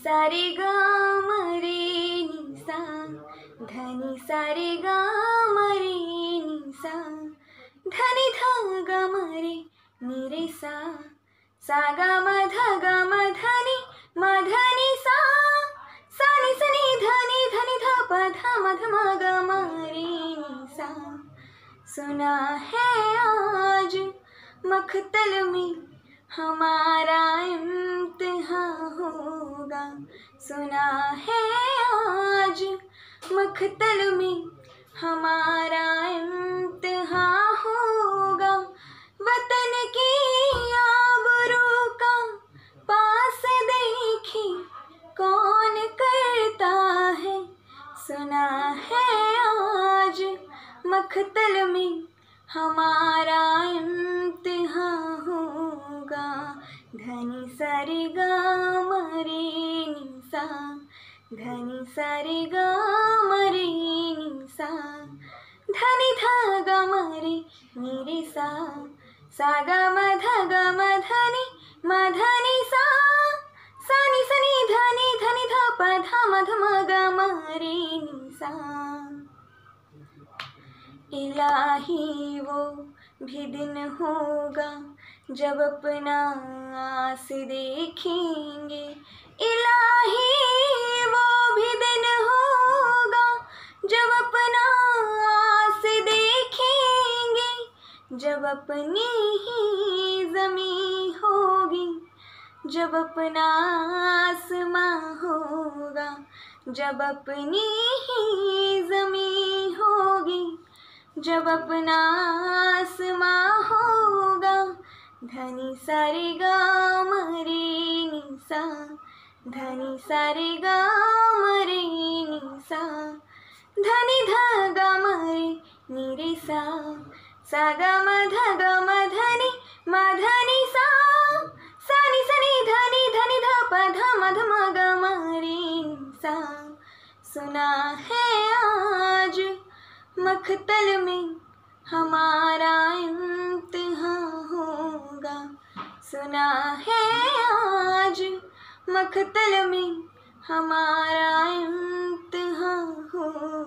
सा रे गा मा रे नि सा, धनी सा रे गा मा रे नि सा, धनी धा गा मा रे नि रे सा, सा गा मा धा गा मा धनी सा, सा नि सा नि धनी धा पा धा मा ध मा गा मा रे नि सा। सुना है आज मख्तल में हमारा इम्तिहान होगा, सुना है आज मख्तल में हमारा इम्तिहान होगा। वतन की आबरू का पास देखी कौन करता है, सुना है आज मख्तल में हमारा इम्तिहान होगा। धनी सा रे गा मा रे नि सा, धनी सा रे गा मा रे नि सा, धनी धा गा मा रे नि रे सा, सा गा मा धा गा मा धनी सा, सा नि धनी धा पा धा मा ध मा गा मा रे नि सा। इलाही वो भी दिन होगा जब अपना आस देखेंगे, इलाही वो भी दिन होगा जब अपना आस देखेंगे, जब अपनी ही ज़मीं होगी, जब अपना आसमां होगा, जब अपनी ही ज़मीं होगी, जब अपना आसमां होगा। धनी सा रे गा मा रे नि सा, धनी सा रे गा मा रे नि सा, धनी धा गा मा रे नि रे सा, सा गा मा धा गा मा धनी सा, सा नि धनी धा पा धा मा ध मा गा मा रे नि सा। सुना है आज मख्तल में हमारा इम्तिहान होगा, सुना है आज मख्तल में हमारा इम्तिहान होगा।